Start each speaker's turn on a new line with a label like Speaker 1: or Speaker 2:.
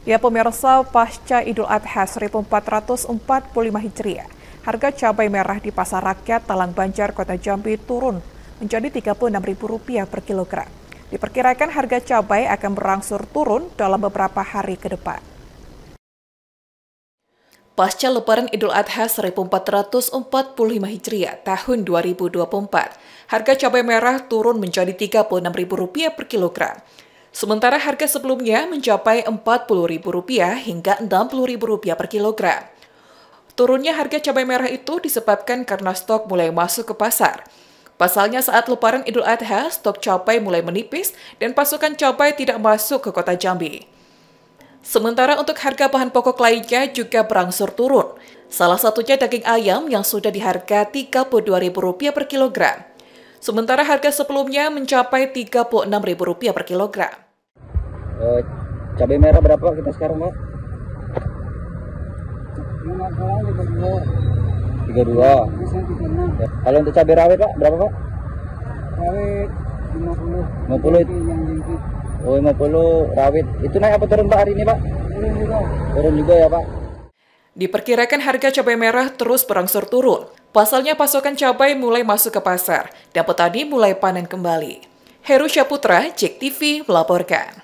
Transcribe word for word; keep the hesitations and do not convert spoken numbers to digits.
Speaker 1: Ya pemirsa, pasca Idul Adha seribu empat ratus empat puluh lima Hijriah, harga cabai merah di Pasar Rakyat Talang Banjar, Kota Jambi turun menjadi tiga puluh enam ribu rupiah per kilogram. Diperkirakan harga cabai akan berangsur turun dalam beberapa hari ke depan. Pasca Lebaran Idul Adha seribu empat ratus empat puluh lima Hijriah tahun dua ribu dua puluh empat, harga cabai merah turun menjadi tiga puluh enam ribu rupiah per kilogram. Sementara harga sebelumnya mencapai empat puluh ribu rupiah hingga enam puluh ribu rupiah per kilogram. Turunnya harga cabai merah itu disebabkan karena stok mulai masuk ke pasar. Pasalnya saat Lebaran Idul Adha, stok cabai mulai menipis dan pasokan cabai tidak masuk ke Kota Jambi. Sementara untuk harga bahan pokok lainnya juga berangsur turun. Salah satunya daging ayam yang sudah di harga tiga puluh dua ribu rupiah per kilogram. Sementara harga sebelumnya mencapai tiga puluh enam ribu rupiah per kilogram.
Speaker 2: Uh, cabai merah berapa kita sekarang, Pak? tiga puluh dua. Ya. Kalau untuk cabai rawit, Pak, berapa, Pak?
Speaker 3: Rawit lima puluh.
Speaker 2: lima puluh. Oh, lima puluh rawit. Itu naik apa turun, Pak, hari ini, Pak?
Speaker 3: Turun juga.
Speaker 2: Turun juga ya, Pak?
Speaker 1: Diperkirakan harga cabai merah terus berangsur turun. Pasalnya pasokan cabai mulai masuk ke pasar dan petani mulai panen kembali. Heru Syaputra, Jek T V melaporkan.